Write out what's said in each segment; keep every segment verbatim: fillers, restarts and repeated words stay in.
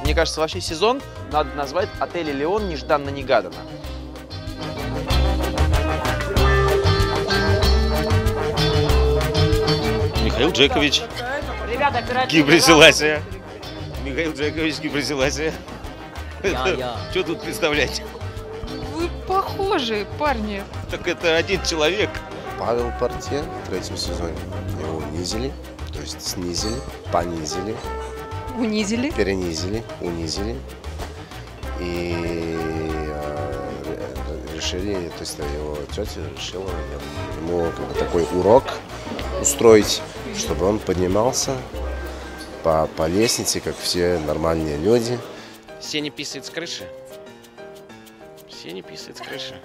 Мне кажется, вообще сезон надо назвать «Отель Элеон нежданно-негаданно». Михаил Джекович, Кипр Селасия. Михаил Джекович, Кипр Селасия. Что тут представлять? Вы похожи, парни. Так это один человек. Павел Портье в третьем сезоне. Его унизили, то есть снизили, понизили. Унизили. Перенизили, унизили. И э, решили, то есть его тетя решила ему как бы такой урок устроить, чтобы он поднимался по, по лестнице, как все нормальные люди. Все не писает с крыши. Все не писает с крыши.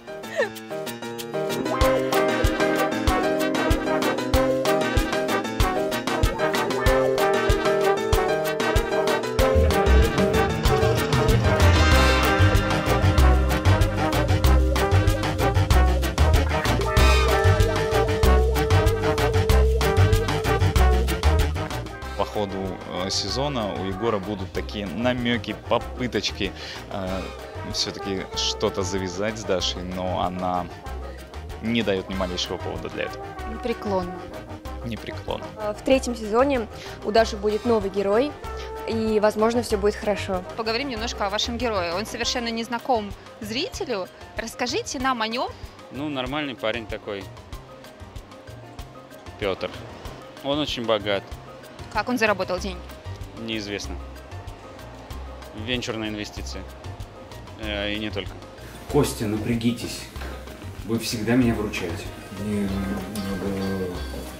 По ходу сезона у Егора будут такие намеки, попыточки э, все-таки что-то завязать с Дашей, но она не дает ни малейшего повода для этого. Непреклонно. Непреклонно. В третьем сезоне у Даши будет новый герой, и, возможно, все будет хорошо. Поговорим немножко о вашем герое. Он совершенно не знаком зрителю. Расскажите нам о нем. Ну, нормальный парень такой. Петр. Он очень богат. Как он заработал деньги? Неизвестно. Венчурные инвестиции. Э, и не только. Костя, напрягитесь. Вы всегда меня выручаете. Мне надо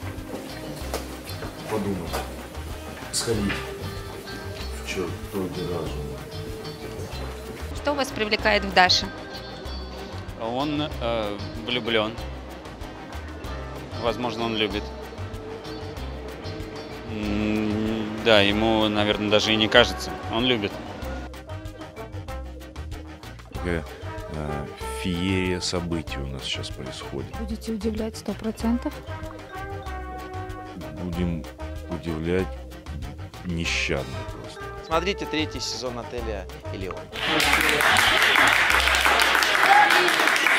подумать, сходить в чертоги разума. Что вас привлекает в Даше? Он э, влюблен. Возможно, он любит. М, Да, ему, наверное, даже и не кажется. Он любит. Такая э, феерия событий у нас сейчас происходит. Будете удивлять сто процентов? Будем удивлять нещадно просто. Смотрите третий сезон «Отеля Элеон».